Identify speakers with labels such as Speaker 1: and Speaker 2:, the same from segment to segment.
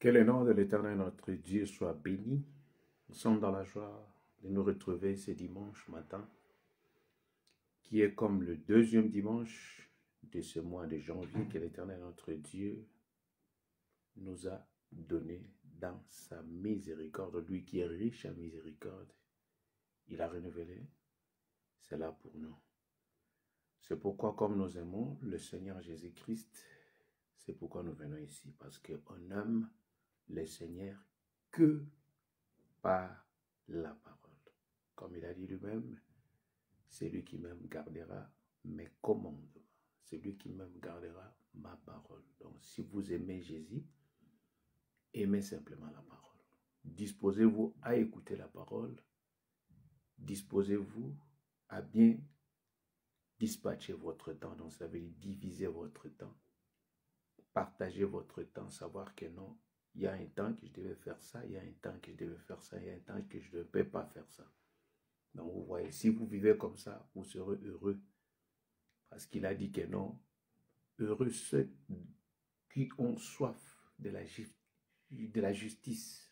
Speaker 1: Que le nom de l'Éternel notre Dieu soit béni. Nous sommes dans la joie de nous retrouver ce dimanche matin, qui est comme le deuxième dimanche de ce mois de janvier que l'Éternel notre Dieu nous a donné dans sa miséricorde. Lui qui est riche en miséricorde, il a renouvelé cela pour nous. C'est pourquoi, comme nous aimons le Seigneur Jésus-Christ, c'est pourquoi nous venons ici, parce qu'on aime le Seigneur que par la parole. Comme il a dit lui-même, c'est lui qui même gardera mes commandements. C'est lui qui même gardera ma parole. Donc, si vous aimez Jésus, aimez simplement la parole. Disposez-vous à écouter la parole. Disposez-vous à bien dispatcher votre temps. Donc, ça veut dire diviser votre temps. Partager votre temps. Savoir que non, il y a un temps que je devais faire ça, il y a un temps que je devais faire ça, il y a un temps que je ne peux pas faire ça. Donc, vous voyez, si vous vivez comme ça, vous serez heureux. Parce qu'il a dit que non, heureux ceux qui ont soif de la justice.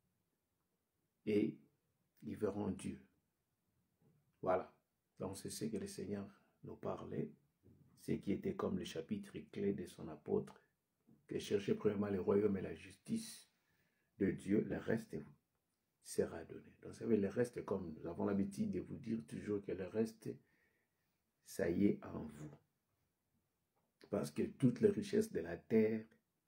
Speaker 1: Et ils verront Dieu. Voilà. Donc, c'est ce que le Seigneur nous parlait. Ce qui était comme le chapitre clé de son apôtre, que cherchez premièrement le royaume et la justice de Dieu, le reste sera donné. Donc, vous savez, le reste, comme nous avons l'habitude de vous dire toujours que le reste, ça y est en vous. Parce que toutes les richesses de la terre,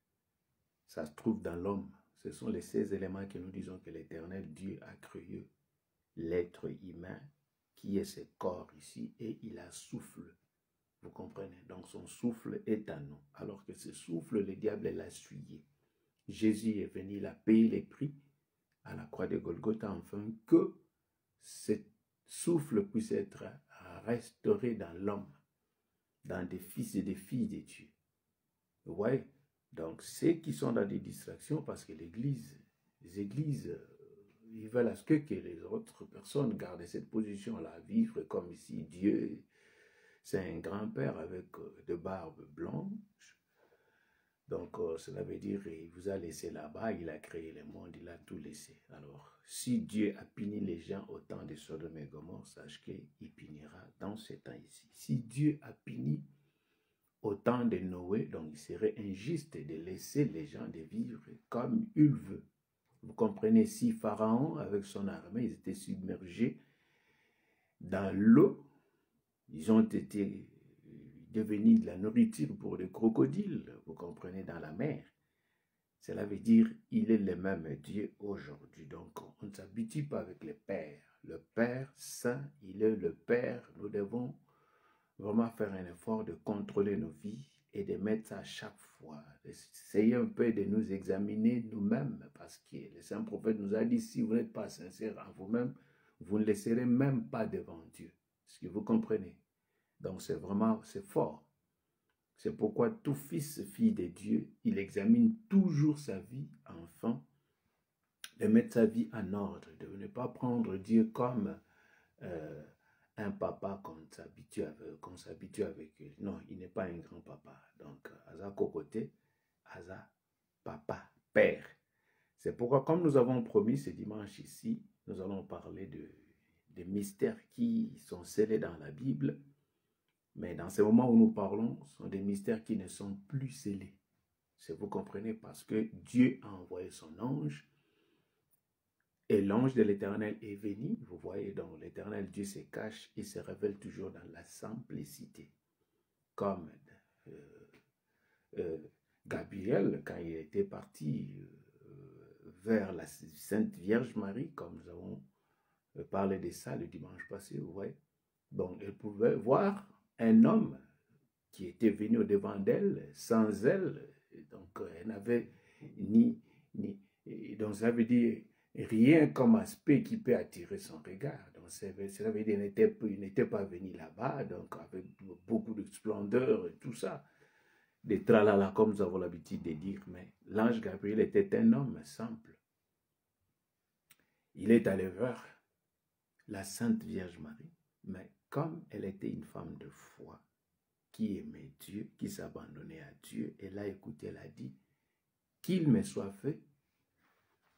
Speaker 1: ça se trouve dans l'homme. Ce sont les 16 éléments que nous disons que l'Éternel Dieu a créé l'être humain, qui est ce corps ici, et il a souffle. Vous comprenez? Donc son souffle est à nous. Alors que ce souffle, le diable l'a essuyé. Jésus est venu, il a payé les prix à la croix de Golgotha, afin que ce souffle puisse être restauré dans l'homme, dans des fils et des filles de Dieu. Vous voyez? Donc, ceux qui sont dans des distractions, parce que les églises, ils veulent à ce que les autres personnes gardent cette position-là, vivre comme si Dieu, c'est un grand-père avec de barbe blanche. Donc, cela veut dire qu'il vous a laissé là-bas, il a créé le monde, il a tout laissé. Alors, si Dieu a puni les gens au temps de Sodome et Gomorrhe, sache qu'il punira dans ce temps ici. Si Dieu a puni au temps de Noé, donc il serait injuste de laisser les gens de vivre comme il veut. Vous comprenez, si Pharaon, avec son armée, ils étaient submergés dans l'eau, ils ont été devenus de la nourriture pour les crocodiles, vous comprenez, dans la mer. Cela veut dire il est le même Dieu aujourd'hui. Donc, on ne s'habitue pas avec le Père. Le Père Saint, il est le Père. Nous devons vraiment faire un effort de contrôler nos vies et de mettre ça à chaque fois. Essayez un peu de nous examiner nous-mêmes, parce que le Saint Prophète nous a dit, si vous n'êtes pas sincère en vous-même, vous ne le serez même pas devant Dieu. Est-ce que vous comprenez? Donc c'est vraiment, c'est fort. C'est pourquoi tout fils, fille de Dieu, il examine toujours sa vie afin de mettre sa vie en ordre, de ne pas prendre Dieu comme un papa qu'on s'habitue avec lui. Non, il n'est pas un grand papa. Donc, Aza Kokote, Aza papa, père. C'est pourquoi, comme nous avons promis ce dimanche ici, nous allons parler des mystères qui sont scellés dans la Bible. Mais dans ce moment où nous parlons, ce sont des mystères qui ne sont plus scellés. Si vous comprenez, parce que Dieu a envoyé son ange. Et l'ange de l'Éternel est venu, vous voyez, donc l'Éternel Dieu se cache et se révèle toujours dans la simplicité. Comme Gabriel, quand il était parti vers la Sainte Vierge Marie, comme nous avons parlé de ça le dimanche passé, vous voyez. Donc, elle pouvait voir un homme qui était venu au-devant d'elle, sans elle. Donc, elle n'avait donc ça veut dire rien comme aspect qui peut attirer son regard. Donc, cela veut dire qu'il n'était pas venu là-bas, donc avec beaucoup de splendeur et tout ça. Des tralala, comme nous avons l'habitude de dire. Mais l'ange Gabriel était un homme simple. Il est allé vers la Sainte Vierge Marie, mais comme elle était une femme de foi, qui aimait Dieu, qui s'abandonnait à Dieu, elle a écouté, elle a dit, qu'il me soit fait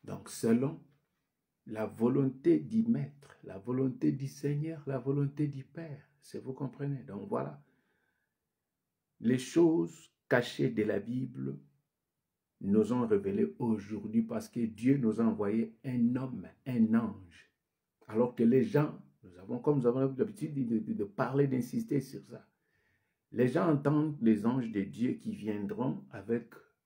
Speaker 1: Donc, selon la volonté du Maître, la volonté du Seigneur, la volonté du Père. Si vous comprenez. Donc, voilà. Les choses cachées de la Bible nous ont révélées aujourd'hui parce que Dieu nous a envoyé un homme, un ange. Alors que les gens, comme nous avons l'habitude de parler, d'insister sur ça, les gens entendent les anges de Dieu qui viendront avec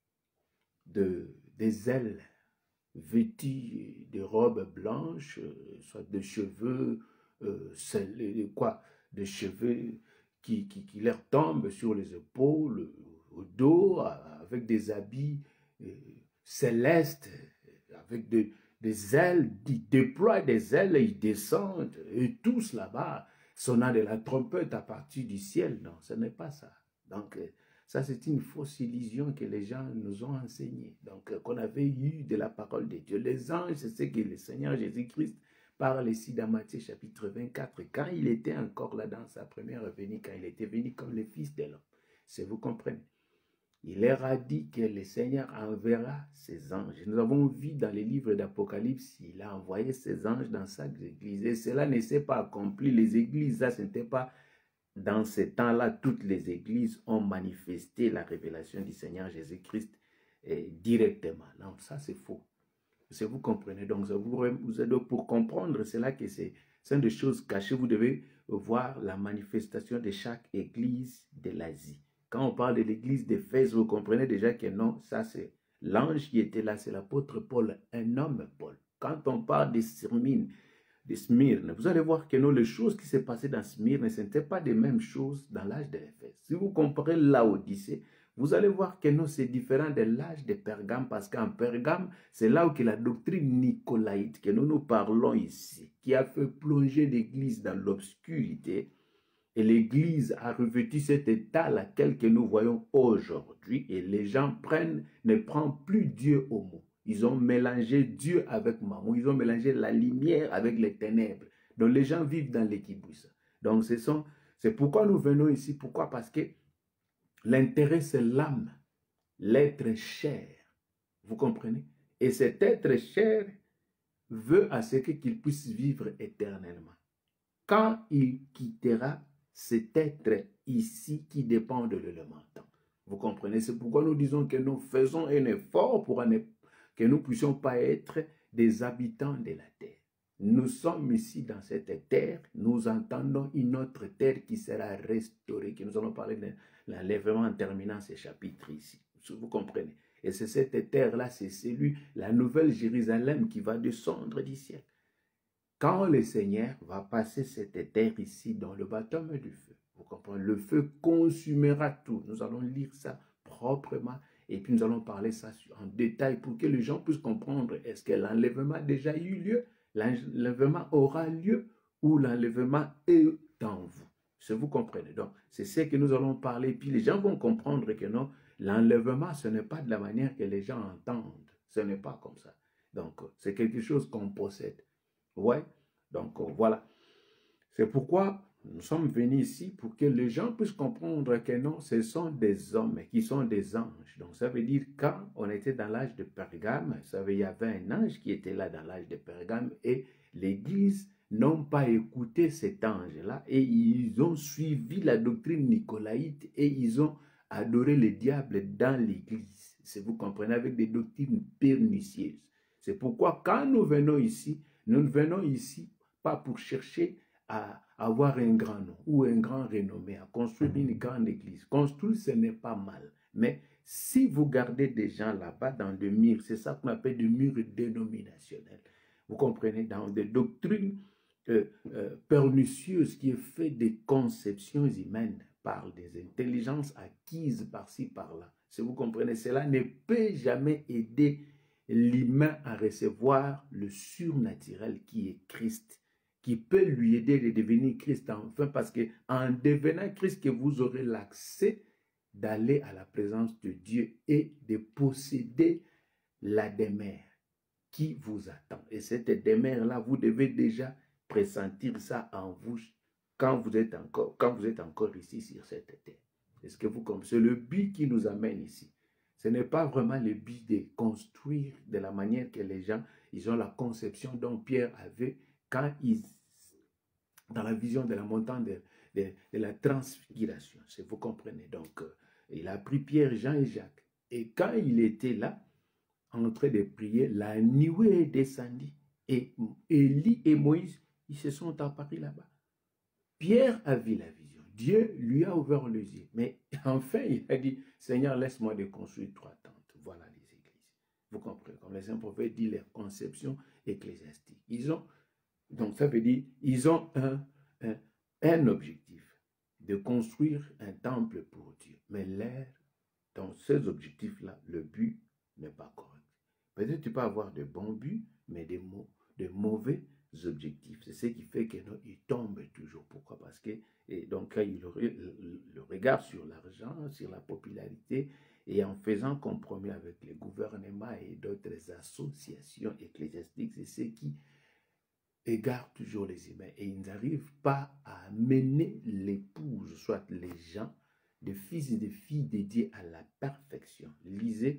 Speaker 1: des ailes vêtus de robes blanches, soit de cheveux, de cheveux qui leur tombent sur les épaules, au dos, avec des habits célestes, avec des ailes, ils déploient des ailes, ils descendent, et tous là-bas, sonnant de la trompette à partir du ciel. Non, ce n'est pas ça. Donc, ça, c'est une fausse illusion que les gens nous ont enseignée. Donc, qu'on avait eu de la parole de Dieu. Les anges, c'est ce que le Seigneur Jésus-Christ parle ici dans Matthieu chapitre 24, quand il était encore là dans sa première venue, quand il était venu comme le Fils de l'homme. Si vous comprenez. Il leur a dit que le Seigneur enverra ses anges. Nous avons vu dans les livres d'Apocalypse, il a envoyé ses anges dans chaque église. Et cela ne s'est pas accompli. Les églises, ça, ce n'était pas... Dans ce temps-là, toutes les églises ont manifesté la révélation du Seigneur Jésus-Christ directement. Non, ça c'est faux. Si vous comprenez, donc vous êtes pour comprendre cela que c'est des choses cachées. Vous devez voir la manifestation de chaque église de l'Asie. Quand on parle de l'église d'Éphèse, vous comprenez déjà que non, ça c'est l'ange qui était là, c'est l'apôtre Paul, un homme Paul. Quand on parle de Smyrne, vous allez voir que non, les choses qui s'est passées dans Smyrne, ce n'étaient pas les mêmes choses dans l'âge de l'Éphèse. Si vous comparez l'Odyssée, vous allez voir que non, c'est différent de l'âge de Pergame, parce qu'en Pergame, c'est là où que la doctrine nicolaïte que nous parlons ici, qui a fait plonger l'Église dans l'obscurité, et l'Église a revêtu cet état laquelle que nous voyons aujourd'hui, et les gens ne prennent plus Dieu au mot. Ils ont mélangé Dieu avec Mammon. Ils ont mélangé la lumière avec les ténèbres. Donc les gens vivent dans l'équibousse. Donc c'est pourquoi nous venons ici. Pourquoi? Parce que l'intérêt, c'est l'âme, l'être cher. Vous comprenez? Et cet être cher veut à ce qu'il puisse vivre éternellement. Quand il quittera cet être ici qui dépend de l'élémental. Vous comprenez? C'est pourquoi nous disons que nous faisons un effort pour que nous ne puissions pas être des habitants de la terre. Nous sommes ici dans cette terre, nous entendons une autre terre qui sera restaurée, que nous allons parler de l'enlèvement en terminant ce chapitre ici. Vous comprenez? Et c'est cette terre-là, c'est la nouvelle Jérusalem qui va descendre du ciel. Quand le Seigneur va passer cette terre ici dans le baptême du feu, vous comprenez, le feu consumera tout. Nous allons lire ça proprement et puis nous allons parler ça en détail pour que les gens puissent comprendre est-ce que l'enlèvement a déjà eu lieu, l'enlèvement aura lieu ou l'enlèvement est en vous. Si vous comprenez. Donc, c'est ce que nous allons parler. Puis les gens vont comprendre que non, l'enlèvement, ce n'est pas de la manière que les gens entendent. Ce n'est pas comme ça. Donc, c'est quelque chose qu'on possède. Ouais, donc voilà. C'est pourquoi nous sommes venus ici pour que les gens puissent comprendre que non, ce sont des hommes qui sont des anges. Donc ça veut dire quand on était dans l'âge de Pergame, il y avait un ange qui était là dans l'âge de Pergame et l'Église n'ont pas écouté cet ange-là et ils ont suivi la doctrine nicolaïte et ils ont adoré le diable dans l'Église. Si vous comprenez, avec des doctrines pernicieuses. C'est pourquoi quand nous venons ici, nous ne venons ici pas pour chercher à avoir un grand nom ou un grand renommé, à construire une grande église. Construire, ce n'est pas mal. Mais si vous gardez des gens là-bas dans des murs, c'est ça qu'on appelle des murs dénominationnels. Vous comprenez, dans des doctrines pernicieuses qui est fait des conceptions humaines par des intelligences acquises par-ci, par-là. Si vous comprenez, cela ne peut jamais aider l'humain à recevoir le surnaturel qui est Christ, qui peut lui aider de devenir Christ enfin, parce qu'en devenant Christ, que vous aurez l'accès d'aller à la présence de Dieu et de posséder la demeure qui vous attend. Et cette demeure-là, vous devez déjà pressentir ça en vous quand vous êtes encore ici sur cette terre. Est-ce que vous comprenez? C'est le but qui nous amène ici. Ce n'est pas vraiment le but de construire de la manière que les gens, ils ont la conception dont Pierre avait quand ils, dans la vision de la montagne de la transfiguration. Vous comprenez. Donc, il a pris Pierre, Jean et Jacques. Et quand il était là, en train de prier, la nuée est descendue. Et Élie et Moïse, ils se sont apparus là-bas. Pierre a vu la vision. Dieu lui a ouvert les yeux. Mais enfin, il a dit, Seigneur, laisse-moi de construire 3 tentes. Voilà les églises. Vous comprenez, comme les saints prophètes disent, leur conception ecclésiastique. Ils ont, donc ça veut dire, ils ont un objectif, de construire un temple pour Dieu. Mais dans ces objectifs-là, le but n'est pas correct. Peut-être tu peux avoir de bons buts, mais de mauvais objectifs. C'est ce qui fait qu'ils tombent toujours. Pourquoi? Parce que donc le regard sur l'argent, sur la popularité, et en faisant compromis avec les gouvernements et d'autres associations ecclésiastiques, c'est ce qui égare toujours les humains. Et ils n'arrivent pas à mener l'épouse, soit les gens, des fils et des filles dédiés à la perfection. Lisez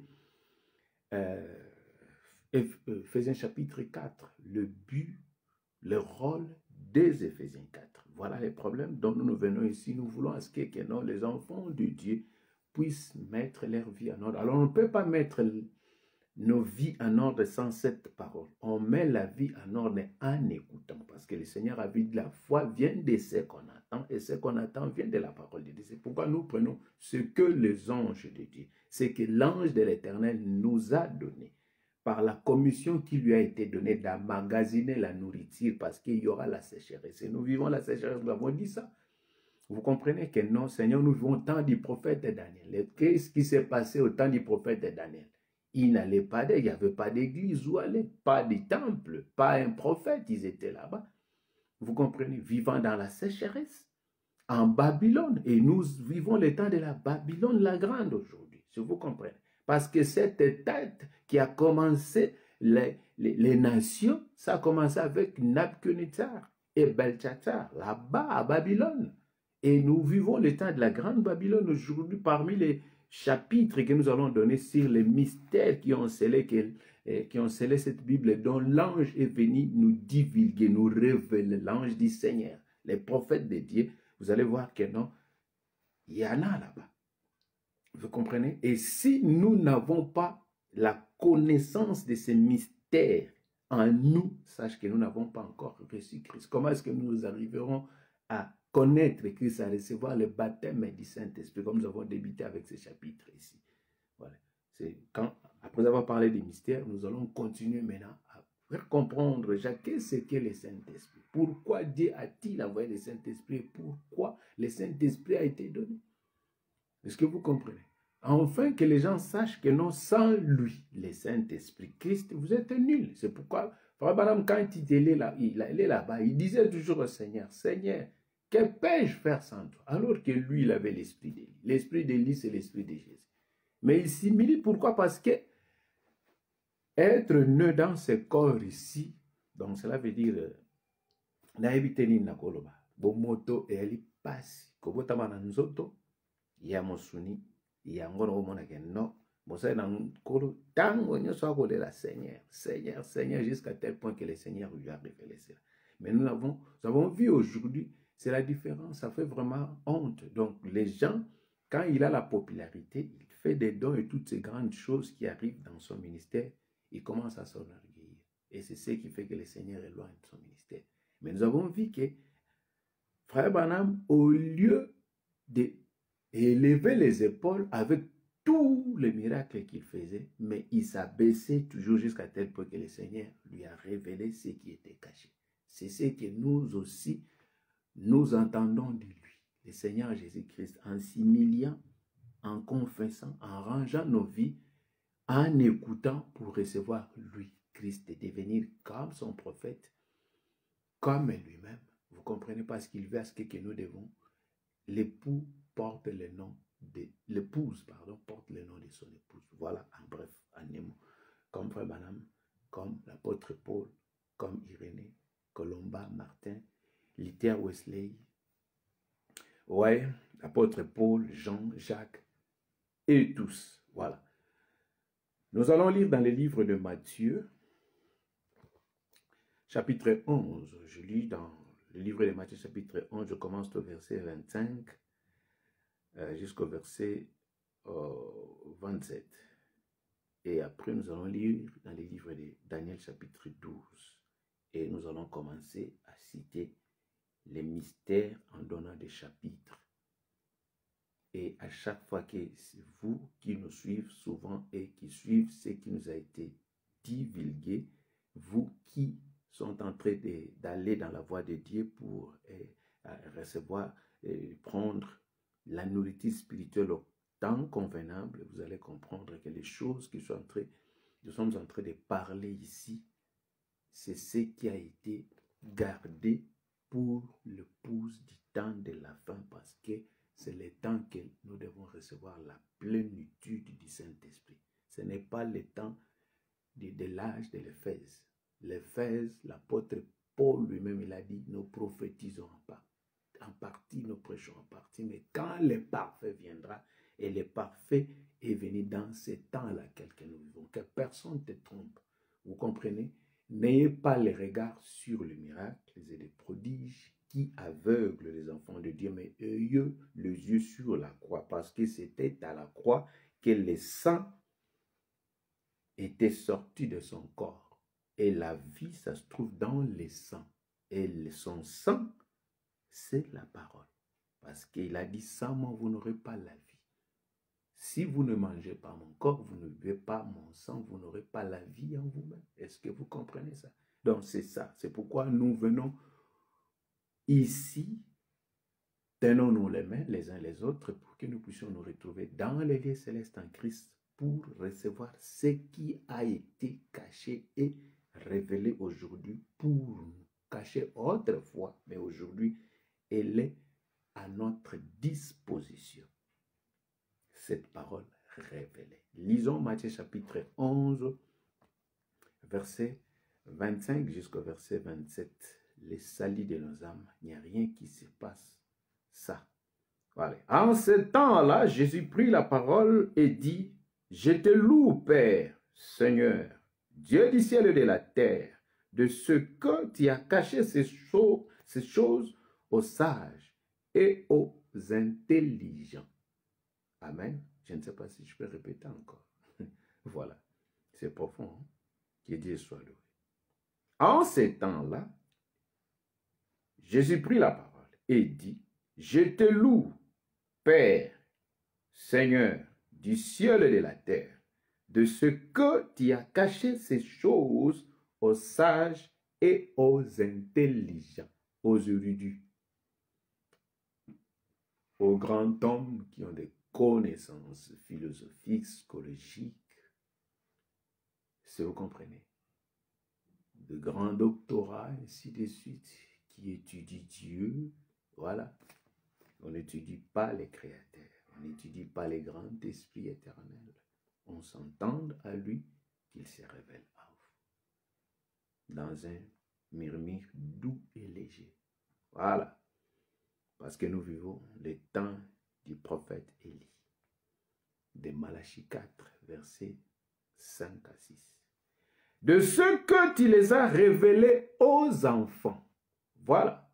Speaker 1: Éphésiens chapitre 4, le but, le rôle des Éphésiens 4. Voilà les problèmes dont nous venons ici. Nous voulons à ce que les enfants de Dieu puissent mettre leur vie en ordre. Alors on ne peut pas mettre nos vies en ordre sans cette parole. On met la vie en ordre en écoutant, parce que le Seigneur a dit la foi vient de ce qu'on attend, et ce qu'on attend vient de la parole de Dieu. C'est pourquoi nous prenons ce que les anges de Dieu, ce que l'ange de l'Éternel nous a donné, par la commission qui lui a été donnée d'emmagasiner la nourriture, parce qu'il y aura la sécheresse. Et nous vivons la sécheresse, nous avons dit ça. Vous comprenez que non, Seigneur, nous vivons au temps du prophète Daniel. Qu'est-ce qui s'est passé au temps du prophète Daniel? Il n'allait pas, il n'y avait pas d'église où aller, pas de temple, pas un prophète, ils étaient là-bas. Vous comprenez, vivant dans la sécheresse, en Babylone. Et nous vivons le temps de la Babylone la grande aujourd'hui, si vous comprenez. Parce que cette tête qui a commencé les nations, ça a commencé avec Nabuchodonosor et Belshazzar, là-bas à Babylone. Et nous vivons le temps de la grande Babylone aujourd'hui parmi les chapitres que nous allons donner sur les mystères qui ont scellé cette Bible, dont l'ange est venu nous divulguer, nous révéler. L'ange du Seigneur, les prophètes de Dieu, vous allez voir que non, il y en a là-bas. Vous comprenez? Et si nous n'avons pas la connaissance de ces mystères en nous, sache que nous n'avons pas encore reçu Christ. Comment est-ce que nous arriverons à connaître Christ, à recevoir le baptême du Saint-Esprit, comme nous avons débuté avec ce chapitre ici? Voilà. Après avoir parlé des mystères, nous allons continuer maintenant à faire comprendre, qu'est-ce qu'est le Saint-Esprit. Pourquoi Dieu a-t-il envoyé le Saint-Esprit? Pourquoi le Saint-Esprit a été donné? Est-ce que vous comprenez? Enfin, que les gens sachent que non, sans lui, le Saint-Esprit, Christ, vous êtes nuls. C'est pourquoi, Frère Branham, quand il est là-bas, il disait toujours au Seigneur, Seigneur, que peux-je faire sans toi? Alors que lui, il avait l'esprit d'Élie. L'esprit d'Élie, c'est l'esprit de Jésus. Mais il s'humilie, pourquoi? Parce que être né dans ce corps ici, donc cela veut dire, naebiteni nakoloba, bomoto eli pasi, kobotama na nzoto, ya mosuni, ya ngono omona ke no, bosai na nkolo, tango nyoso akolela Seigneur, Seigneur, Seigneur, jusqu'à tel point que le Seigneur lui a révélé cela. Mais nous avons vu aujourd'hui, c'est la différence, ça fait vraiment honte. Donc les gens, quand il a la popularité, il fait des dons et toutes ces grandes choses qui arrivent dans son ministère, il commence à s'enorgueillir. Et c'est ce qui fait que le Seigneur éloigne son ministère. Mais nous avons vu que Frère Branham, au lieu d'élever les épaules avec tous les miracles qu'il faisait, mais il s'abaissait toujours jusqu'à tel point que le Seigneur lui a révélé ce qui était caché. C'est ce que nous aussi, nous entendons de lui, le Seigneur Jésus-Christ, en s'humiliant, en confessant, en rangeant nos vies, en écoutant pour recevoir lui, Christ, et devenir comme son prophète, comme lui-même. Vous comprenez, parce qu'il veut à ce que nous devons. L'époux porte le nom de l'épouse, porte le nom de son épouse. Voilà, en bref, en émo. Comme Frère Branham, comme l'apôtre Paul, comme Irénée, Colomba, Martin, Luther, Wesley, ouais, l'apôtre Paul, Jean, Jacques, et tous. Voilà. Nous allons lire dans le livre de Matthieu, chapitre 11. Je lis dans le livre de Matthieu, chapitre 11, je commence au verset 25 jusqu'au verset 27. Et après, nous allons lire dans le livre de Daniel, chapitre 12. Et nous allons commencer à citer les mystères en donnant des chapitres. Et à chaque fois que c'est vous qui nous suivez souvent et qui suivez ce qui nous a été divulgué, vous qui sont en train d'aller dans la voie de Dieu pour recevoir et prendre la nourriture spirituelle au temps convenable, vous allez comprendre que les choses que nous sommes en train de parler ici, c'est ce qui a été gardé pour le pouce du temps de la fin, parce que c'est le temps que nous devons recevoir la plénitude du Saint-Esprit. Ce n'est pas le temps de l'âge de l'Éphèse. L'Éphèse, l'apôtre Paul lui-même, il a dit, nous prophétisons en partie, nous prêchons en partie, mais quand le parfait viendra, et le parfait est venu dans ce temps-là que nous vivons, que personne ne te trompe. Vous comprenez? N'ayez pas les regards sur les miracles et les prodiges qui aveuglent les enfants de Dieu, mais ayez les yeux sur la croix, parce que c'était à la croix que le sang était sorti de son corps. Et la vie, ça se trouve dans le sang. Et son sang, c'est la parole. Parce qu'il a dit, sans moi, vous n'aurez pas la vie. Si vous ne mangez pas mon corps, vous ne buvez pas mon sang, vous n'aurez pas la vie en vous-même. Est-ce que vous comprenez ça? Donc c'est ça. C'est pourquoi nous venons ici, tenons-nous les mains les uns les autres pour que nous puissions nous retrouver dans les lieux célestes en Christ pour recevoir ce qui a été caché et révélé aujourd'hui pour nous cacher autrefois, mais aujourd'hui, elle est à notre disposition. Cette parole révélée. Lisons Matthieu chapitre 11, verset 25 jusqu'au verset 27. Les salut de nos âmes, il n'y a rien qui se passe. Ça. Voilà. En ce temps-là, Jésus prit la parole et dit, je te loue, Père, Seigneur, Dieu du ciel et de la terre, de ce que tu as caché ces choses aux sages et aux intelligents. Amen. Je ne sais pas si je peux répéter encore. Voilà. C'est profond. Hein? Que Dieu soit loué. En ces temps-là, Jésus prit la parole et dit, je te loue, Père, Seigneur, du ciel et de la terre, de ce que tu as caché ces choses aux sages et aux intelligents, aux érudits, aux grands hommes qui ont des connaissances philosophiques, psychologiques, si vous comprenez, de grands doctorats, ainsi de suite, qui étudient Dieu, voilà. On n'étudie pas les créateurs, on n'étudie pas les grands esprits éternels. On s'entend à lui qu'il se révèle à vous. Dans un murmure doux et léger. Voilà. Parce que nous vivons les temps du prophète Élie. De Malachie 4, versets 5 à 6. De ce que tu les as révélés aux enfants. Voilà.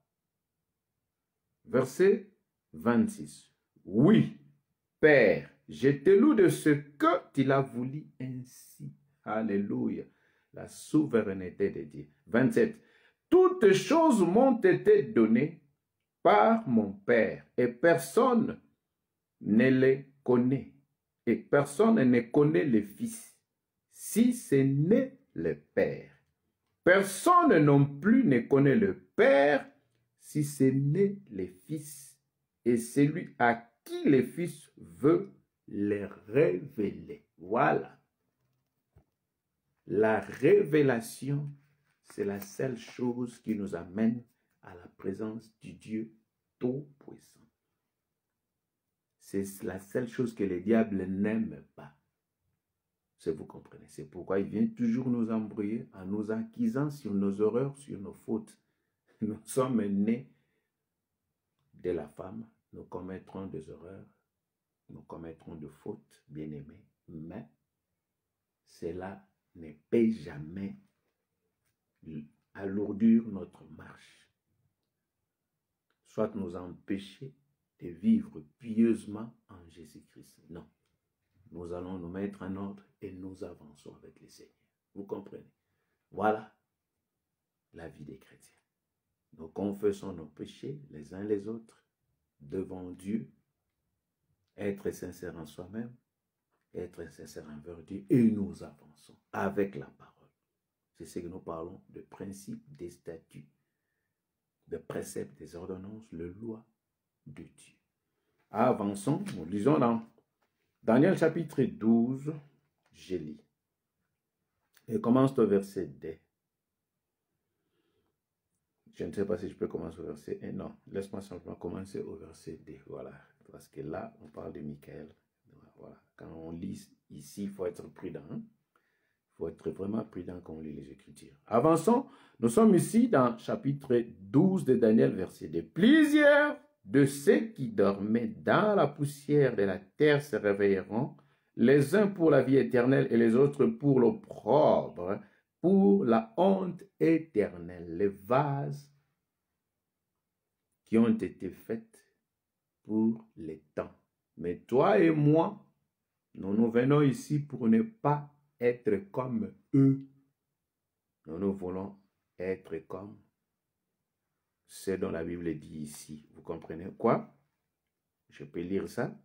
Speaker 1: Verset 26. Oui, Père, je te loue de ce que tu l'as voulu ainsi. Alléluia. La souveraineté de Dieu. 27. Toutes choses m'ont été données par mon Père et personne ne les connaît. Et personne ne connaît le Fils, si ce n'est le Père. Personne non plus ne connaît le Père, si ce n'est le Fils, et celui à qui le Fils veut les révéler. Voilà. La révélation, c'est la seule chose qui nous amène à la présence du Dieu Tout-Puissant. C'est la seule chose que le diable n'aime pas. Si vous comprenez. C'est pourquoi il vient toujours nous embrouiller en nous accusant sur nos erreurs, sur nos fautes. Nous sommes nés de la femme, nous commettrons des erreurs, nous commettrons des fautes, bien-aimés, mais cela ne peut jamais alourdir notre marche, soit nous empêcher de vivre pieusement en Jésus-Christ. Non. Nous allons nous mettre en ordre et nous avançons avec le Seigneur. Vous comprenez? Voilà la vie des chrétiens. Nous confessons nos péchés les uns les autres devant Dieu, être sincère en soi-même, être sincère envers Dieu, et nous avançons avec la parole. C'est ce que nous parlons de principes, des statuts, de préceptes, des ordonnances, le loi de Dieu. Avançons, nous lisons dans Daniel chapitre 12, je lis. Et commence au verset 2. Je ne sais pas si je peux commencer au verset 1. Non, laisse-moi simplement commencer au verset 2. Voilà. Parce que là, on parle de Michael. Voilà. Quand on lit ici, il faut être prudent. Il faut être vraiment prudent quand on lit les Écritures. Avançons. Nous sommes ici dans chapitre 12 de Daniel, verset 2. Plusieurs de ceux qui dormaient dans la poussière de la terre se réveilleront, les uns pour la vie éternelle et les autres pour l'opprobre, pour la honte éternelle, les vases qui ont été faits pour les temps. Mais toi et moi, nous venons ici pour ne pas être comme eux. Nous voulons être comme ce dont la Bible dit ici. Vous comprenez quoi? Je peux lire ça.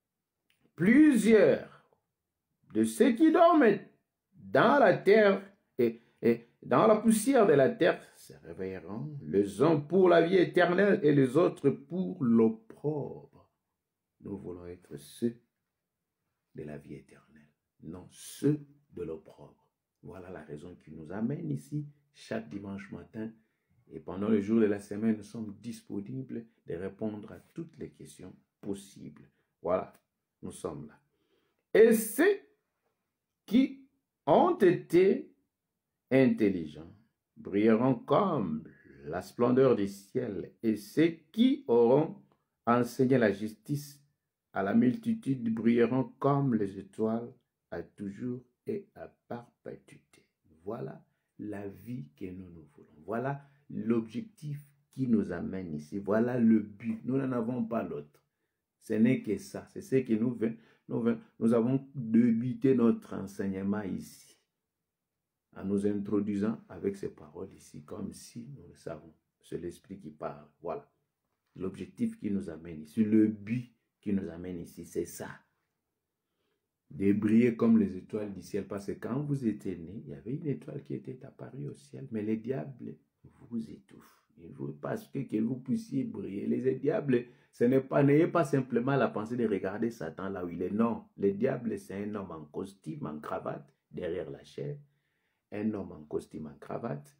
Speaker 1: Plusieurs de ceux qui dorment dans la terre et dans la poussière de la terre se réveilleront, les uns pour la vie éternelle et les autres pour l'opprobre. Nous voulons être ceux de la vie éternelle, non ceux de l'opprobre. Voilà la raison qui nous amène ici chaque dimanche matin. Et pendant le jour de la semaine, nous sommes disponibles de répondre à toutes les questions possibles. Voilà, nous sommes là. Et ceux qui ont été intelligents brilleront comme la splendeur du ciel, et ceux qui auront enseigné la justice à la multitude brilleront comme les étoiles à toujours et à perpétuité. Voilà la vie que nous voulons. Voilà l'objectif qui nous amène ici. Voilà le but. Nous n'en avons pas l'autre. Ce n'est que ça. C'est ce que nous avons débuté notre enseignement ici, en nous introduisant avec ces paroles ici, comme si nous le savons. C'est l'Esprit qui parle. Voilà. L'objectif qui nous amène ici, le but qui nous amène ici, c'est ça. De briller comme les étoiles du ciel. Parce que quand vous étiez nés, il y avait une étoile qui était apparue au ciel, mais les diables vous étouffent. Il faut parce que vous puissiez briller. Les diables, ce n'est pas, n'ayez pas simplement la pensée de regarder Satan là où il est. Non, le diable, c'est un homme en costume, en cravate, derrière la chair. Un homme en costume, en cravate,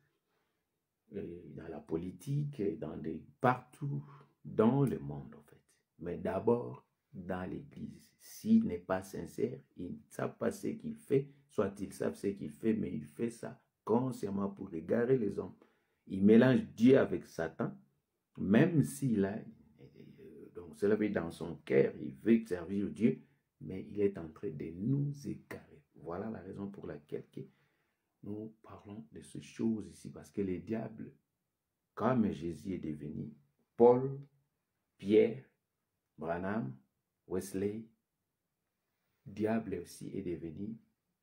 Speaker 1: dans la politique, partout dans le monde, en fait. Mais d'abord, dans l'Église. S'il n'est pas sincère, ils ne savent pas ce qu'il fait, soit ils savent ce qu'il fait, mais il fait ça consciemment pour égarer les hommes. Il mélange Dieu avec Satan, même s'il a, donc cela veut dire dans son cœur, il veut servir Dieu, mais il est en train de nous égarer. Voilà la raison pour laquelle nous parlons de ces choses ici, parce que les diables, comme Jésus est devenu Paul, Pierre, Branham, Wesley, diable aussi est devenu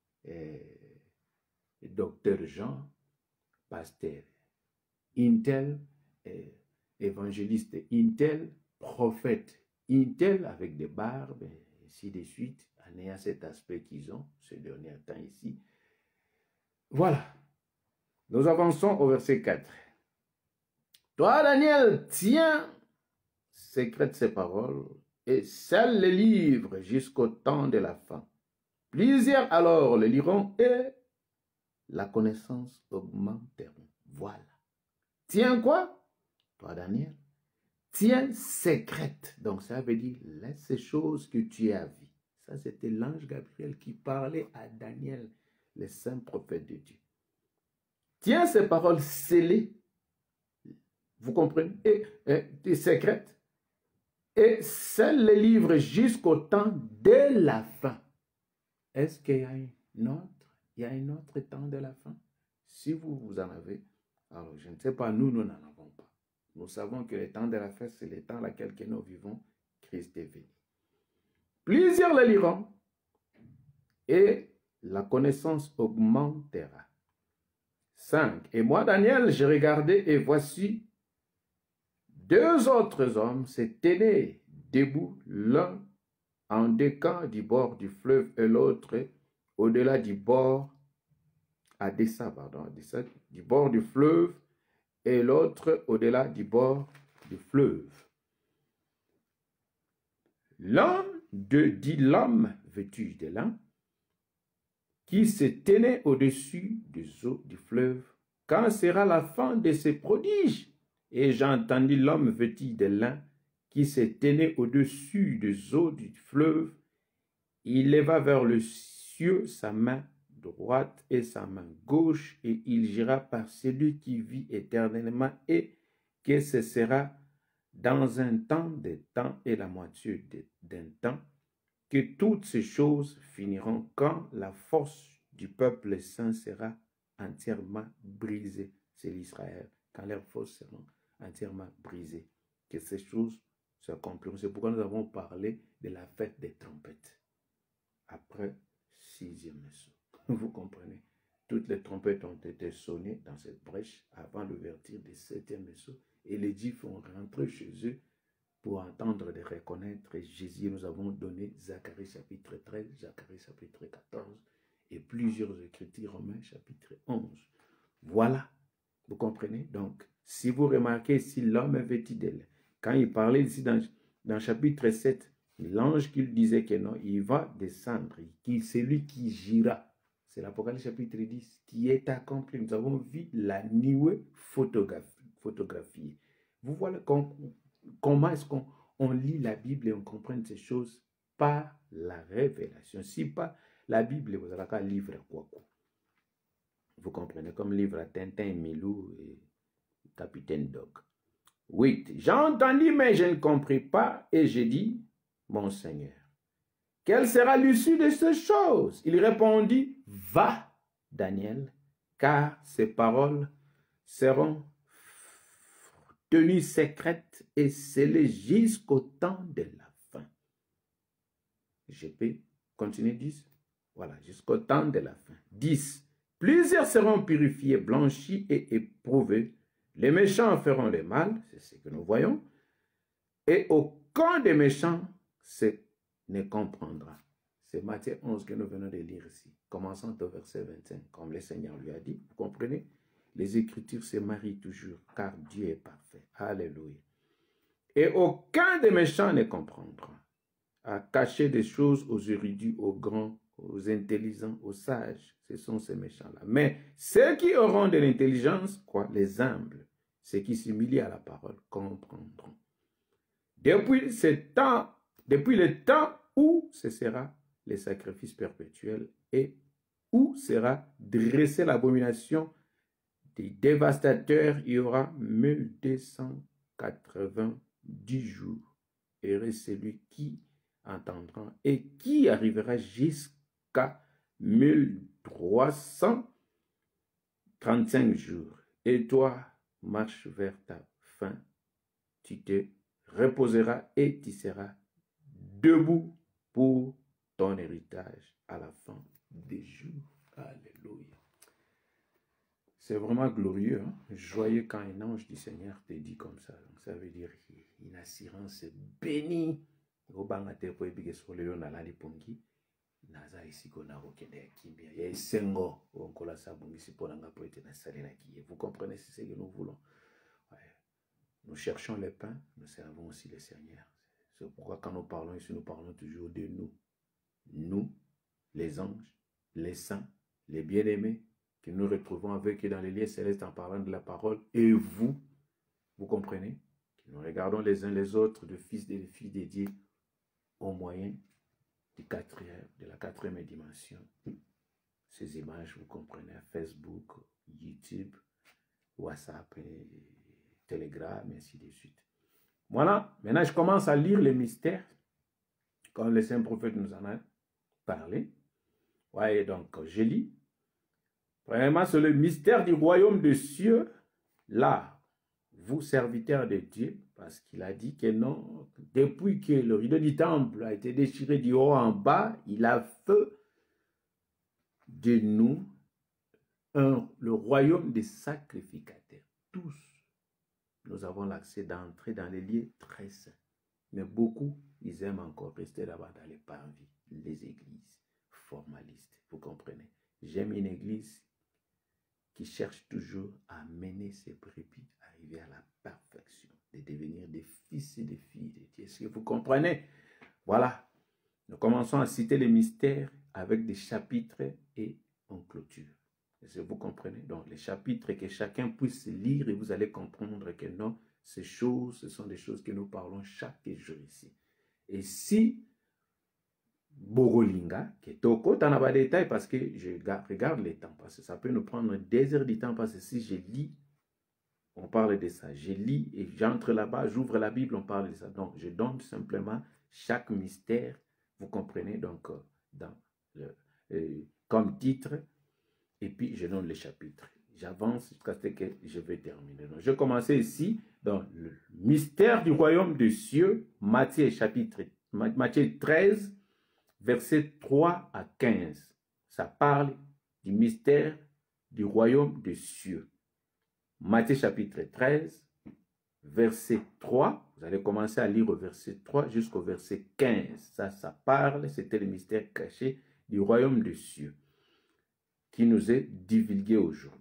Speaker 1: docteur Jean, pasteur, Intel, évangéliste, Intel, prophète, Intel avec des barbes, et ainsi de suite, en ayant cet aspect qu'ils ont ce dernier temps ici. Voilà. Nous avançons au verset 4. Toi, Daniel, tiens, sécrète ces paroles et scelle les livres jusqu'au temps de la fin. Plusieurs alors les liront et la connaissance augmenteront. Voilà. Tiens quoi? Toi, Daniel, tiens sécrète. Donc ça veut dire laisse ces choses que tu as vues. Ça, c'était l'ange Gabriel qui parlait à Daniel, le saint prophète de Dieu. Tiens ces paroles scellées. Vous comprenez? Et secrètes. Et scelle les livres jusqu'au temps de la fin. Est-ce qu'il y a une autre Il y a un autre temps de la fin. Si vous en avez, alors je ne sais pas, nous n'en avons pas. Nous savons que le temps de la fin, c'est le temps dans lequel nous vivons. Christ est venu. Plusieurs le liront et la connaissance augmentera. 5. Et moi, Daniel, j'ai regardé et voici 2 autres hommes se tenaient debout, l'un en décan du bord du fleuve et l'autre au-delà du bord, à dessein, pardon, du bord du fleuve et l'autre au-delà du bord du fleuve. L'un dit l'homme vêtu de lin qui se tenait au-dessus des eaux du fleuve. Quand sera la fin de ces prodiges? Et j'entendis l'homme vêtu de lin qui se tenait au-dessus des eaux du fleuve. Il leva vers le ciel sa main droite et sa main gauche, et il jura par celui qui vit éternellement et que ce sera dans un temps des temps et la moitié d'un temps, que toutes ces choses finiront quand la force du peuple saint sera entièrement brisée. C'est l'Israël, quand leurs forces seront entièrement brisées, que ces choses s'accompliront. C'est pourquoi nous avons parlé de la fête des trompettes. Après 6e saut. Vous comprenez? Toutes les trompettes ont été sonnées dans cette brèche avant l'ouverture du 7e saut. Et les Juifs ont rentré chez eux pour entendre et reconnaître Jésus. Nous avons donné Zacharie chapitre 13, Zacharie chapitre 14 et plusieurs écritures, Romains chapitre 11. Voilà, vous comprenez? Donc, si vous remarquez, si l'homme est vêtu d'elle, quand il parlait ici dans chapitre 7, l'ange qui disait que non, il va descendre, c'est lui qui gira. C'est l'Apocalypse chapitre 10 qui est accompli. Nous avons vu la nuée photographiée. Vous voyez comment est-ce qu'on lit la Bible et on comprend ces choses par la révélation. Si pas la Bible, vous avez qu'un livre à quoi. Vous comprenez, comme livre à Tintin, Milou et Capitaine Dog. 8. J'ai entendu, mais je ne compris pas, et j'ai dit, mon Seigneur, quelle sera l'issue de ces choses? Il répondit, va, Daniel, car ces paroles seront tenues secrètes et scellées jusqu'au temps de la fin. Je peux continuer 10? Voilà, jusqu'au temps de la fin. 10. Plusieurs seront purifiés, blanchis et éprouvés. Les méchants feront le mal, c'est ce que nous voyons, et aucun des méchants ne comprendra. C'est Matthieu 11 que nous venons de lire ici, commençant au verset 25, comme le Seigneur lui a dit. Vous comprenez? Les Écritures se marient toujours, car Dieu est parfait. Alléluia. Et aucun des méchants ne comprendra. À cacher des choses aux érudits, aux grands, aux intelligents, aux sages. Ce sont ces méchants-là. Mais ceux qui auront de l'intelligence, quoi, les humbles, ceux qui s'humilient à la parole, comprendront. Depuis le temps où cessera les sacrifices perpétuels et où sera dressée l'abomination des dévastateurs, il y aura 1290 jours. Et celui qui entendra et qui arrivera jusqu'à 1335 jours. Et toi, marche vers ta fin, tu te reposeras et tu seras debout pour ton héritage à la fin des jours. Alléluia. C'est vraiment glorieux, hein? Joyeux quand un ange du Seigneur te dit comme ça. Donc ça veut dire une assurance bénie. Naza isiko na okende kimbia ya sengo onkola sabungi sipona ngapo ete na salina qui. Vous comprenez ce que nous voulons. Ouais. Nous cherchons le pain, nous servons aussi le Seigneur. C'est pourquoi quand nous parlons ici, nous parlons toujours de nous. Nous, les anges, les saints, les bien-aimés, que nous retrouvons avec eux dans les lieux célestes en parlant de la parole. Et vous, vous comprenez, que nous regardons les uns les autres, de fils et de filles de Dieu, au moyen de la quatrième dimension. Ces images, vous comprenez, Facebook, YouTube, WhatsApp, et Telegram, et ainsi de suite. Voilà, maintenant je commence à lire les mystères, comme le Saint Prophète nous en a parlé. Ouais, donc je lis. Premièrement, c'est le mystère du royaume des cieux. Là, vous, serviteurs de Dieu, parce qu'il a dit que non, depuis que le rideau du temple a été déchiré du haut en bas, il a fait de nous le royaume des sacrificateurs. Tous, nous avons l'accès d'entrer dans les lieux très saints. Mais beaucoup, ils aiment encore rester là-bas dans les parvis, les églises formalistes. Vous comprenez? J'aime une église qui cherche toujours à mener ses brebis, à arriver à la perfection, de devenir des fils et des filles de Dieu. Est-ce que vous comprenez? Voilà. Nous commençons à citer les mystères avec des chapitres et en clôture. Est-ce que vous comprenez? Donc, les chapitres, que chacun puisse lire et vous allez comprendre que non, ces choses, ce sont des choses que nous parlons chaque jour ici. Et si Bogolinga, qui est au côté dans les détails, parce que je regarde les temps, parce que ça peut nous prendre des heures du temps, parce que si je lis, on parle de ça. Je lis et j'entre là-bas, j'ouvre la Bible, on parle de ça. Donc, je donne simplement chaque mystère, vous comprenez, donc, comme titre, et puis je donne les chapitres. J'avance jusqu'à ce que je vais terminer. Donc, je vais commencer ici dans le mystère du royaume des cieux, Matthieu 13, versets 3 à 15. Ça parle du mystère du royaume des cieux. Matthieu chapitre 13, verset 3. Vous allez commencer à lire au verset 3 jusqu'au verset 15. Ça parle, c'était le mystère caché du royaume des cieux qui nous est divulgué aujourd'hui.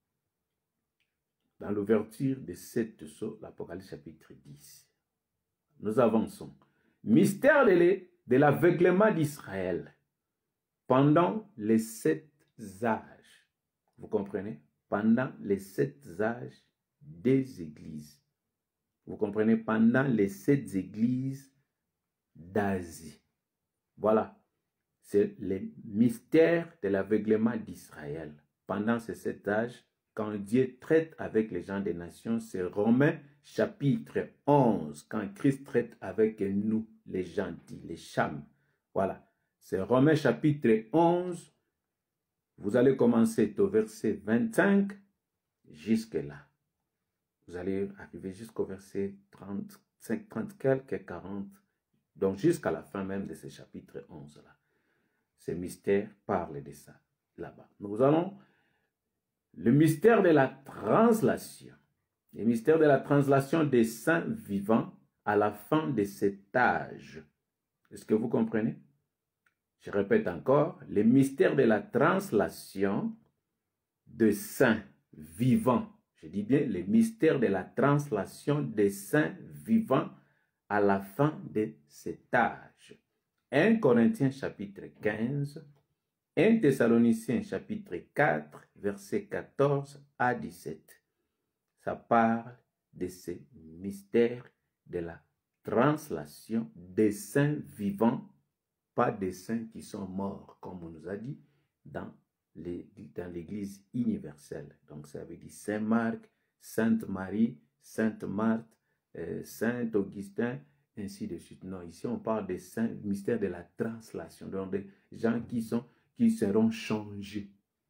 Speaker 1: Dans l'ouverture de cette sceau, l'Apocalypse chapitre 10. Nous avançons. Mystère de l'aveuglement d'Israël pendant les 7 âges. Vous comprenez? Pendant les 7 âges des églises. Vous comprenez? Pendant les 7 églises d'Asie. Voilà. C'est le mystère de l'aveuglement d'Israël. Pendant ces 7 âges, quand Dieu traite avec les gens des nations, c'est Romains chapitre 11, quand Christ traite avec nous, les gentils, les chams. Voilà. C'est Romains chapitre 11. Vous allez commencer au verset 25 jusque-là. Vous allez arriver jusqu'au verset 35, 30 quelques, 40. Donc jusqu'à la fin même de ce chapitre 11-là. Ce mystère parle de ça, là-bas. Nous allons... Le mystère de la translation. Le mystère de la translation des saints vivants à la fin de cet âge. Est-ce que vous comprenez? Je répète encore. Le mystère de la translation des saints vivants. Je dis bien le mystère de la translation des saints vivants à la fin de cet âge. 1 Corinthiens chapitre 15. 1 Thessaloniciens chapitre 4, versets 14 à 17. Ça parle de ce mystère de la translation des saints vivants, pas des saints qui sont morts, comme on nous a dit, dans l'Église universelle. Donc ça veut dire Saint Marc, Sainte Marie, Sainte Marthe, Saint Augustin, ainsi de suite. Non, ici on parle des saints, mystère de la translation, donc des gens qui seront changés.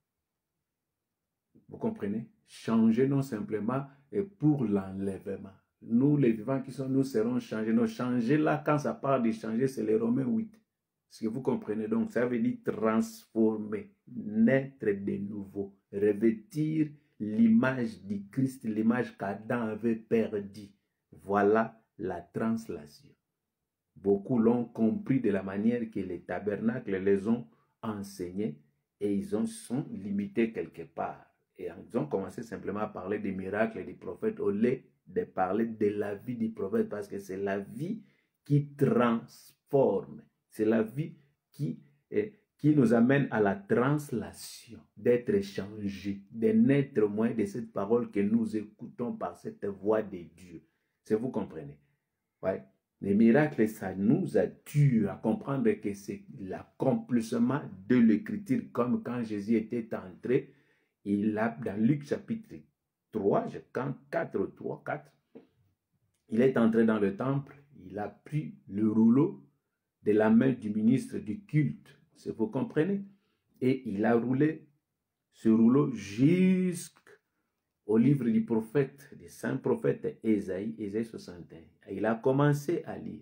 Speaker 1: Vous comprenez? Changés non simplement pour l'enlèvement. Nous, les vivants qui sont, nous serons changés. Non, changer là, quand ça parle de changer, c'est les Romains 8. Est-ce que vous comprenez? Donc, ça veut dire transformer, naître de nouveau, revêtir l'image du Christ, l'image qu'Adam avait perdue. Voilà la translation. Beaucoup l'ont compris de la manière que les tabernacles les ont enseignés et ils sont limités quelque part. Et ils ont commencé simplement à parler des miracles et des prophètes au lieu de parler de la vie du prophète parce que c'est la vie qui transforme. C'est la vie qui nous amène à la translation, d'être changé, de naître au moins de cette parole que nous écoutons par cette voix de Dieu. Si vous comprenez? Ouais. Les miracles, ça nous a dû à comprendre que c'est l'accomplissement de l'écriture, comme quand Jésus était entré, il a, dans Luc chapitre 3, 4, 3, 4, il est entré dans le temple, il a pris le rouleau de la main du ministre du culte, si vous comprenez, et il a roulé ce rouleau jusqu'au livre du prophète, du saint prophète Ésaïe, Ésaïe 61. Et il a commencé à lire.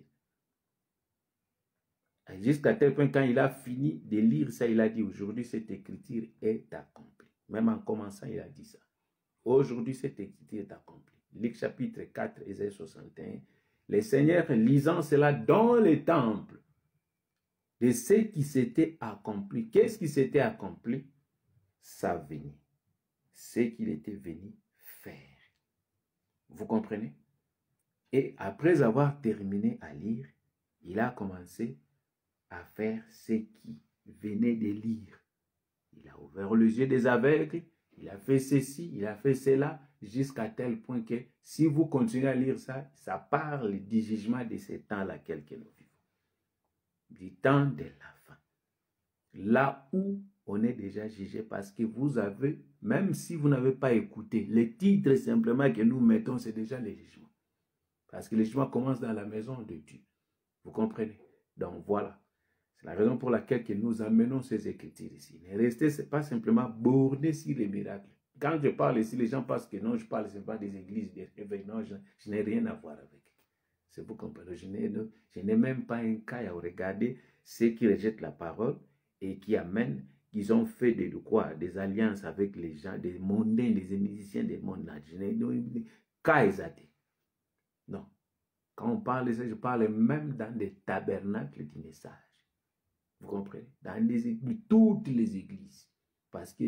Speaker 1: Jusqu'à tel point, quand il a fini de lire ça, il a dit, aujourd'hui, cette écriture est accomplie. Même en commençant, il a dit ça. Aujourd'hui, cette écriture est accomplie. Luc chapitre 4, Ésaïe 61. Les seigneurs lisant cela dans les temples de ce qui s'était accompli. Qu'est-ce qui s'était accompli? Sa venue. Ce qu'il était venu faire. Vous comprenez? Et après avoir terminé à lire, il a commencé à faire ce qu'il venait de lire. Il a ouvert les yeux des aveugles, il a fait ceci, il a fait cela, jusqu'à tel point que si vous continuez à lire ça, ça parle du jugement de ces temps-là que nous vivons. Du temps de la fin. Là où on est déjà jugé parce que vous avez, même si vous n'avez pas écouté, les titres simplement que nous mettons, c'est déjà le jugement. Parce que le jugement commence dans la maison de Dieu. Vous comprenez? Donc voilà. C'est la raison pour laquelle que nous amenons ces écritures ici. Ne restez pas simplement bornés sur les miracles. Quand je parle ici, les gens pensent que non, je parle simplement des églises, des réveils. Non, je n'ai rien à voir avec. C'est vous comprenez. Je n'ai même pas un cas à regarder ceux qui rejettent la parole et qui amènent, qu'ils ont fait des alliances avec les gens, des mondains, des musiciens des mondes. Je n'ai cas exaté. Non. Quand on parle de ça, je parle même dans des tabernacles du message. Vous comprenez? Dans les églises, toutes les églises. Parce que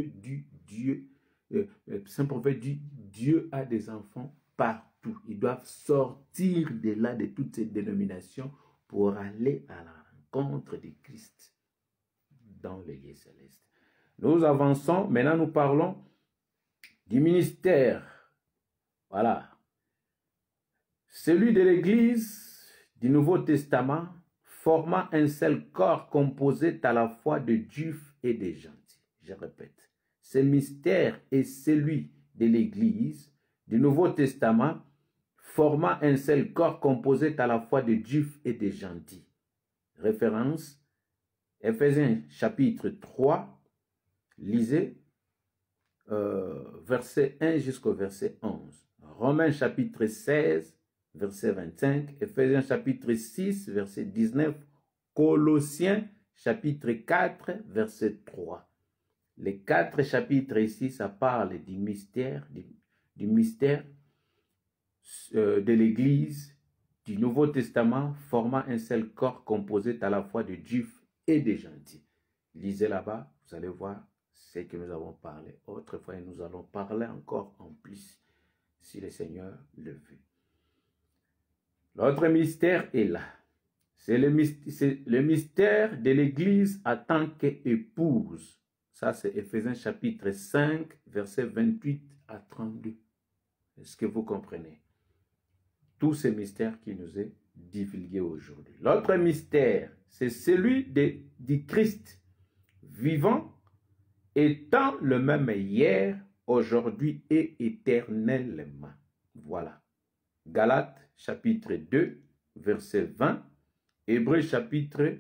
Speaker 1: Saint prophète dit, Dieu a des enfants partout. Ils doivent sortir de là, de toutes ces dénominations, pour aller à la rencontre de Christ dans les lieux célestes. Nous avançons. Maintenant, nous parlons du ministère. Voilà. Celui de l'Église du Nouveau Testament, formant un seul corps composé à la fois de juifs et de gentils. Je répète, ce mystère est celui de l'Église du Nouveau Testament, formant un seul corps composé à la fois de juifs et de gentils. Référence, Éphésiens chapitre 3, lisez verset 1 jusqu'au verset 11. Romains chapitre 16, verset 25, Éphésiens chapitre 6, verset 19, Colossiens chapitre 4, verset 3. Les 4 chapitres ici, ça parle du mystère, de l'Église, du Nouveau Testament, formant un seul corps composé à la fois de juifs et de gentils. Lisez là-bas, vous allez voir ce que nous avons parlé. Autrefois, nous allons parler encore en plus, si le Seigneur le veut. L'autre mystère est là. C'est le mystère de l'Église en tant qu'épouse. Ça, c'est Éphésiens chapitre 5, versets 28 à 32. Est-ce que vous comprenez? Tout ce mystère qui nous est divulgué aujourd'hui. L'autre mystère, c'est celui du Christ vivant, étant le même hier, aujourd'hui et éternellement. Voilà. Galates chapitre 2, verset 20. Hébreux chapitre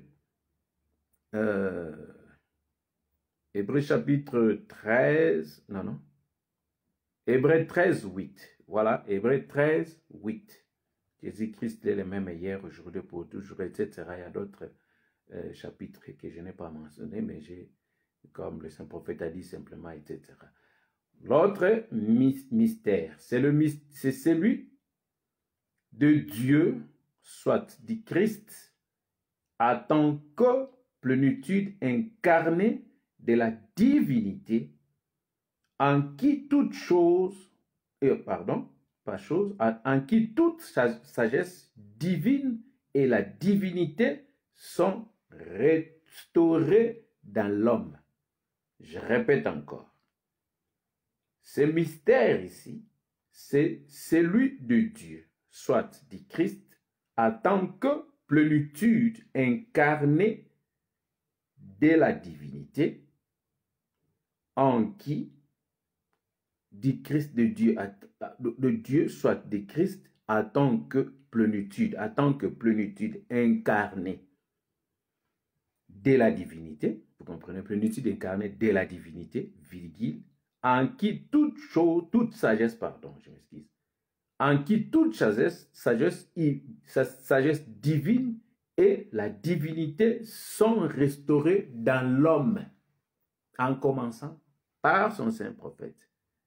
Speaker 1: 13, Hébreux 13, 8. Voilà, Hébreux 13, 8. Jésus-Christ est le même hier, aujourd'hui, pour toujours, etc. Il y a d'autres chapitres que je n'ai pas mentionnés, mais comme le Saint-Prophète a dit simplement, etc. L'autre mystère, c'est celui de Dieu, soit du Christ, en tant que plénitude incarnée de la divinité, en qui toute chose, en qui toute sagesse divine et la divinité sont restaurées dans l'homme. Je répète encore. Ce mystère ici, c'est celui de Dieu, soit du Christ, en tant que plénitude incarnée de la divinité, en qui du Christ de Dieu, soit de Christ en tant que plénitude incarnée de la divinité. Vous comprenez? Plénitude incarnée de la divinité, virgule, en qui toute chose, toute sagesse, pardon, je m'excuse, en qui toute sagesse divine et la divinité sont restaurées dans l'homme, en commençant par son saint prophète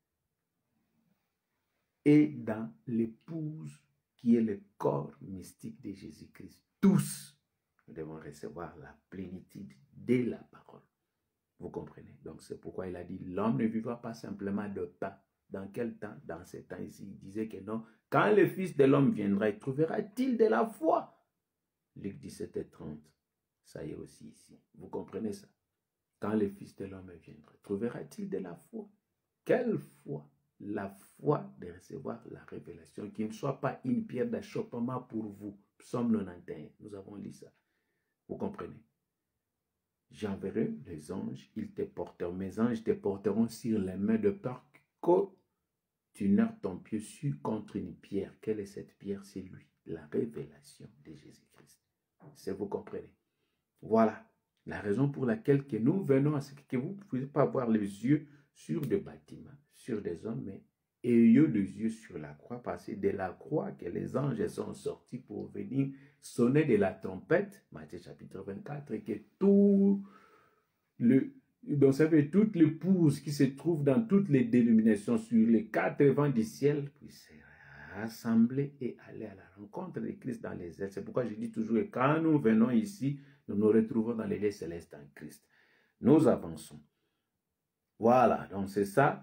Speaker 1: et dans l'épouse qui est le corps mystique de Jésus-Christ. Tous, nous devons recevoir la plénitude de la parole. Vous comprenez? Donc c'est pourquoi il a dit, l'homme ne vivra pas simplement de pain. Dans quel temps? Dans ces temps ici, il disait que non. Quand le Fils de l'homme viendra, trouvera-t-il de la foi? Luc 17:30. Ça y est aussi ici. Vous comprenez ça? Quand le Fils de l'homme viendra, trouvera-t-il de la foi? Quelle foi? La foi de recevoir la révélation, qui ne soit pas une pierre d'achoppement pour vous. Psaume 91, nous avons lu ça. Vous comprenez? J'enverrai les anges, ils te porteront, mes anges te porteront sur les mains de peur que tu n'heurtes ton pied sur contre une pierre. Quelle est cette pierre? C'est lui, la révélation de Jésus-Christ. Si vous comprenez. Voilà la raison pour laquelle que nous venons à ce que vous ne pouvez pas avoir les yeux sur des bâtiments, sur des hommes, mais ayez les yeux sur la croix, parce que de la croix que les anges sont sortis pour venir sonner de la trompette, Matthieu chapitre 24, et que tout le... Donc, ça veut dire toutes les épouse qui se trouvent dans toutes les dénominations sur les quatre vents du ciel puissent se rassembler et aller à la rencontre de Christ dans les airs. C'est pourquoi je dis toujours que quand nous venons ici, nous nous retrouvons dans les lieux célestes en Christ. Nous avançons. Voilà, donc c'est ça.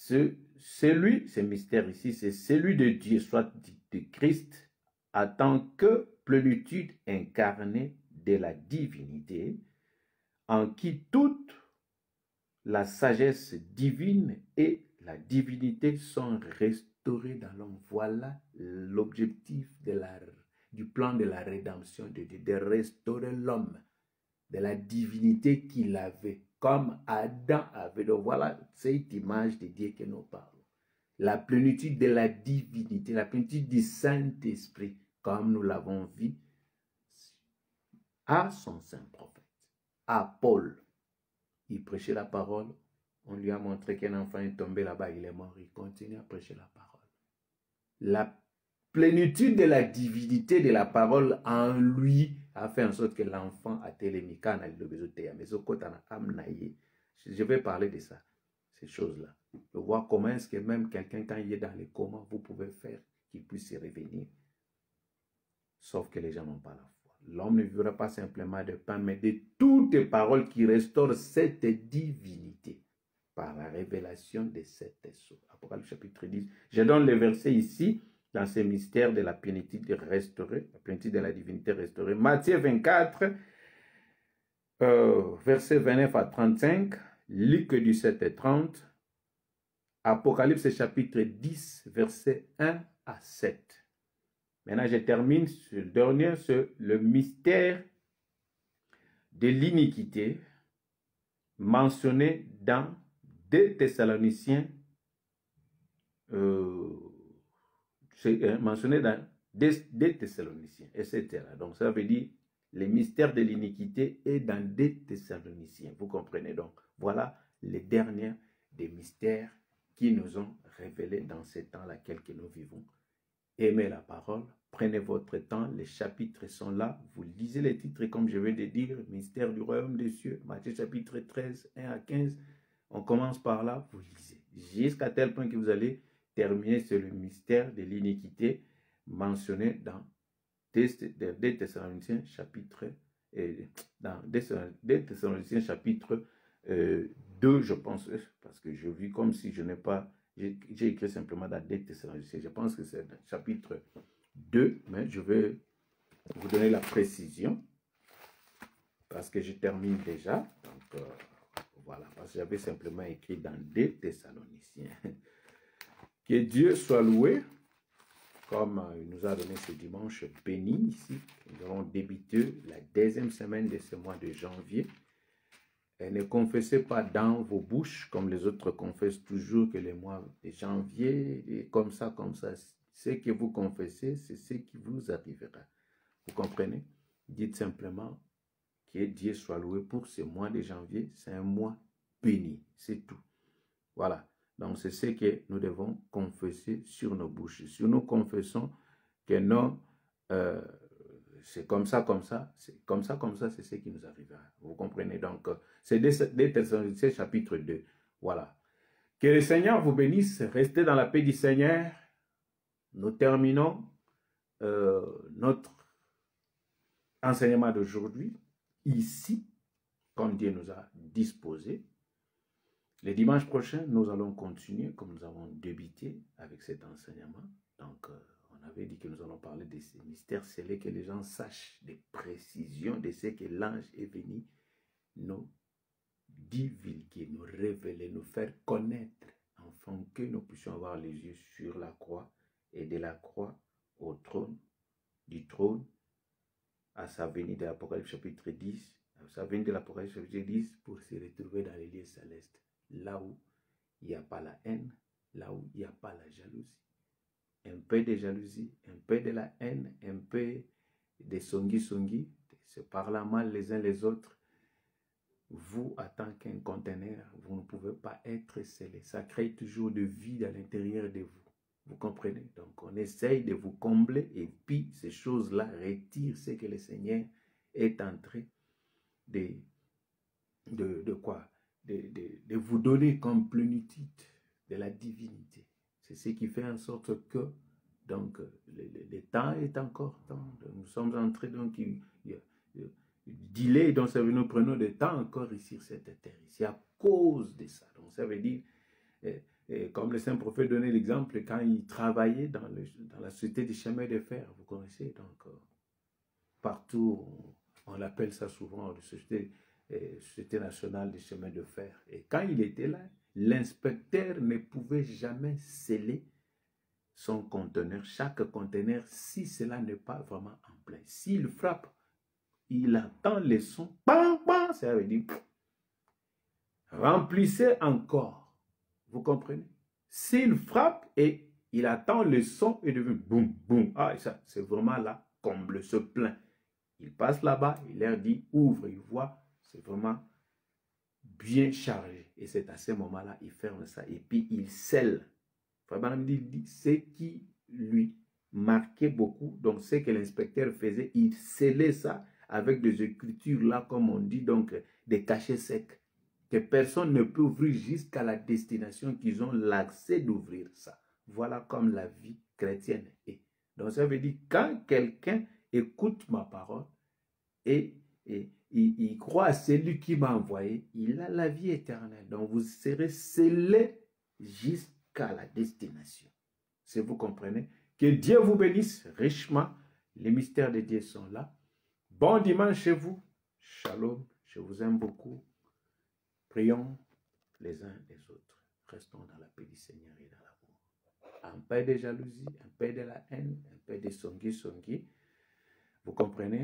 Speaker 1: Celui, ce mystère ici, c'est celui de Dieu, soit de Christ, en tant que plénitude incarnée de la divinité, en qui toute la sagesse divine et la divinité sont restaurées dans l'homme. Voilà l'objectif du plan de la rédemption de Dieu, de restaurer l'homme de la divinité qu'il avait, comme Adam avait. Donc voilà cette image de Dieu que nous parlons. La plénitude de la divinité, la plénitude du Saint-Esprit, comme nous l'avons vu, à son saint prophète, à Paul. Il prêchait la parole, on lui a montré qu'un enfant est tombé là-bas, il est mort, il continue à prêcher la parole. La plénitude de la divinité de la parole en lui a fait en sorte que l'enfant a télémica. Je vais parler de ça, ces choses-là. De voir comment est-ce que même quelqu'un, quand il est dans les comas, vous pouvez faire qu'il puisse se revenir. Sauf que les gens n'ont pas la foi. L'homme ne vivra pas simplement de pain, mais de toutes les paroles qui restaurent cette divinité par la révélation de cet essai. Apocalypse chapitre 10. Je donne le verset ici, dans ce mystère de la plénitude restaurée, la plénitude de la divinité restaurée. Matthieu 24, verset 29 à 35, Luc 17 et 30, Apocalypse chapitre 10, verset 1 à 7. Maintenant, je termine sur le dernier, sur le mystère de l'iniquité mentionné dans 2 Thessaloniciens, mentionné dans 2 Thessaloniciens, etc. Donc, ça veut dire le mystère de l'iniquité est dans 2 Thessaloniciens. Vous comprenez donc? Voilà les derniers des mystères qui nous ont révélés dans ces temps-là que nous vivons. Aimez la parole, prenez votre temps, les chapitres sont là, vous lisez les titres comme je viens de dire, mystère du royaume des cieux, Matthieu chapitre 13, 1 à 15, on commence par là, vous lisez, jusqu'à tel point que vous allez terminer sur le mystère de l'iniquité mentionné dans 2 Thessaloniciens chapitre, dans 2 Thessaloniciens chapitre 2, je pense, parce que je vis comme si je n'ai pas... J'ai écrit simplement dans 2 Thessaloniciens. Je pense que c'est le chapitre 2, mais je vais vous donner la précision parce que je termine déjà. Donc, voilà, parce que j'avais simplement écrit dans 2 Thessaloniciens. Que Dieu soit loué, comme il nous a donné ce dimanche béni ici. Nous allons débuter la 2e semaine de ce mois de janvier. Et ne confessez pas dans vos bouches, comme les autres confessent toujours que le mois de janvier, et comme ça. Ce que vous confessez, c'est ce qui vous arrivera. Vous comprenez? Dites simplement, Que Dieu soit loué pour ce mois de janvier. C'est un mois béni. C'est tout. Voilà. Donc, c'est ce que nous devons confesser sur nos bouches. Si nous confessons que non, c'est comme ça, c'est comme ça, c'est ce qui nous arrivera. Vous comprenez? Donc, c'est des Thessaloniciens chapitre 2. Voilà. Que le Seigneur vous bénisse. Restez dans la paix du Seigneur. Nous terminons notre enseignement d'aujourd'hui ici, comme Dieu nous a disposé. Le dimanche prochain, nous allons continuer comme nous avons débuté avec cet enseignement. Donc, on avait dit que nous allons parler de ces mystères scellés, que les gens sachent des précisions de ce que l'ange est venu nous divulguer, nous révéler, nous faire connaître, afin que nous puissions avoir les yeux sur la croix et de la croix au trône, du trône à sa venue de l'Apocalypse chapitre 10, à sa venue de l'Apocalypse chapitre 10 pour se retrouver dans les lieux célestes, là où il n'y a pas la haine, là où il n'y a pas la jalousie. Un peu de jalousie, un peu de la haine, un peu de songi-songi, de se parler mal les uns les autres. Vous, en tant qu'un conteneur, vous ne pouvez pas être scellé. Ça crée toujours de vide à l'intérieur de vous. Vous comprenez? Donc, on essaye de vous combler et puis ces choses-là retirent ce que le Seigneur est en train de vous donner comme plénitude de la divinité. C'est ce qui fait en sorte que, donc, le temps est encore temps. Nous sommes en train, donc, delay, donc ça veut dire nous prenons du temps encore ici sur cette terre. C'est à cause de ça. Donc, ça veut dire... comme le saint prophète donnait l'exemple quand il travaillait dans la société des chemins de fer, vous connaissez, donc partout, on l'appelle ça souvent la société nationale des chemins de fer. Et quand il était là, l'inspecteur ne pouvait jamais sceller son conteneur, chaque conteneur, si cela n'est pas vraiment en plein. S'il frappe, il entend les sons, bam, bam, ça veut dire, remplissez encore. Vous comprenez? S'il frappe et il attend le son et devient boum, boum. Ah, ça, c'est vraiment là, comble, se plaint. Il passe là-bas, il leur dit, ouvre, il voit, c'est vraiment bien chargé. Et c'est à ce moment-là, il ferme ça et puis il scelle. Vraiment, il dit, ce qui lui marquait beaucoup, donc ce que l'inspecteur faisait, il scellait ça avec des écritures là, comme on dit, donc des cachets secs, que personne ne peut ouvrir jusqu'à la destination qu'ils ont l'accès d'ouvrir ça. Voilà comme la vie chrétienne est. Donc ça veut dire, quand quelqu'un écoute ma parole et il croit à celui qui m'a envoyé, il a la vie éternelle. Donc vous serez scellés jusqu'à la destination. Si vous comprenez, que Dieu vous bénisse richement. Les mystères de Dieu sont là. Bon dimanche chez vous. Shalom. Je vous aime beaucoup. Prions les uns les autres. Restons dans la paix du Seigneur et dans l'amour. Un peu de jalousie, un peu de la haine, un peu de songi-songi. Vous comprenez?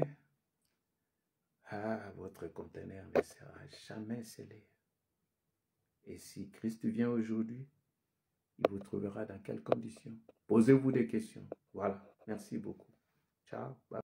Speaker 1: Ah, votre conteneur ne sera jamais scellé. Et si Christ vient aujourd'hui, il vous trouvera dans quelles conditions? Posez-vous des questions. Voilà. Merci beaucoup. Ciao. Bye.